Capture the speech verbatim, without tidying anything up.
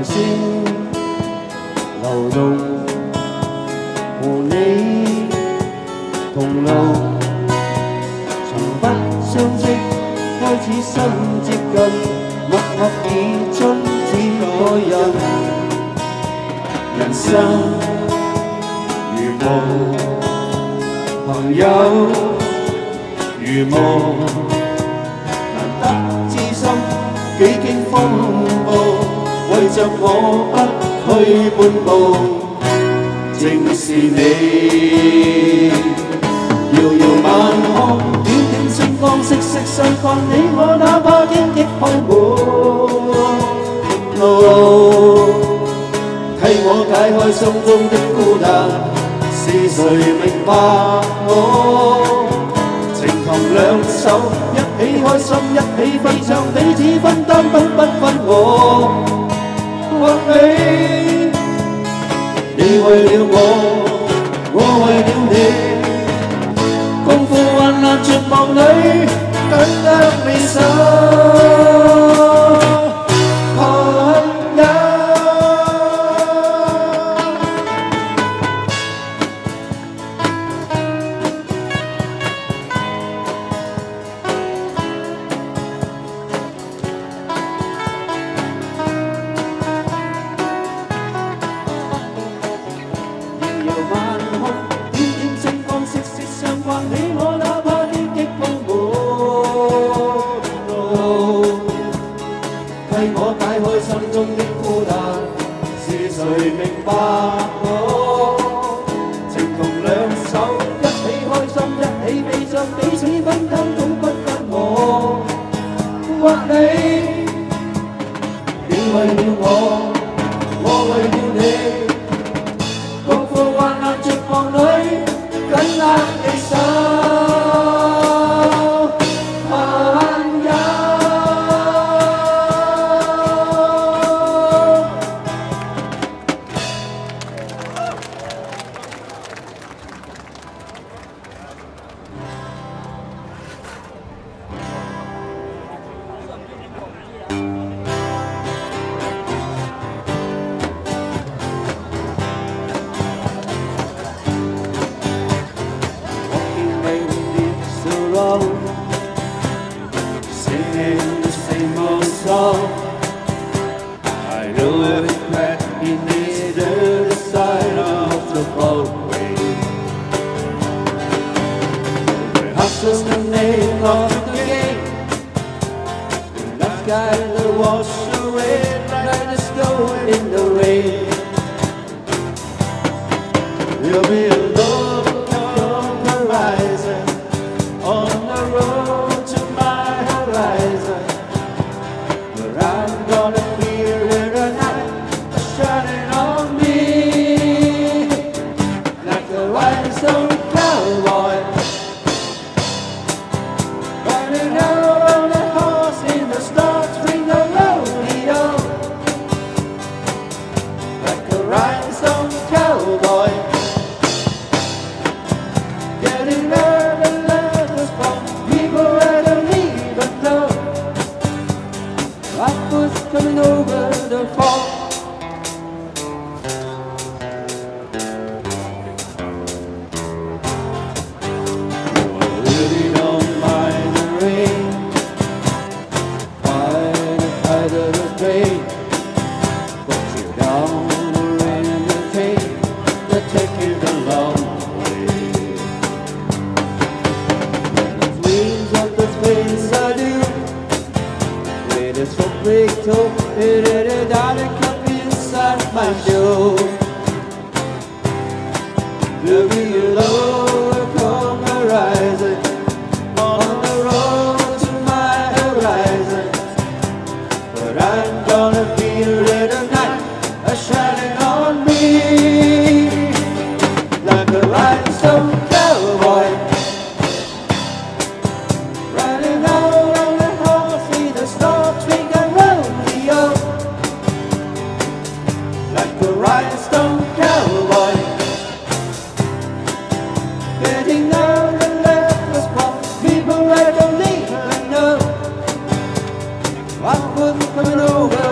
星流動，和你同路，從不相識開始心接近，默默已終止愛人。人生如夢，朋友如夢，難得知心幾經風暴。 為着我不去半步，正是你。遙遙晚空，點點星光，息息相關。你我哪怕荊棘開滿路，替我解開心中的孤單。是誰明白我？情同兩手，一起開心，一起飛翔，彼此分擔，不不分我。 或你，你為了我，我為了你，共赴患難絕望裏，緊握你手，朋友。 Coming over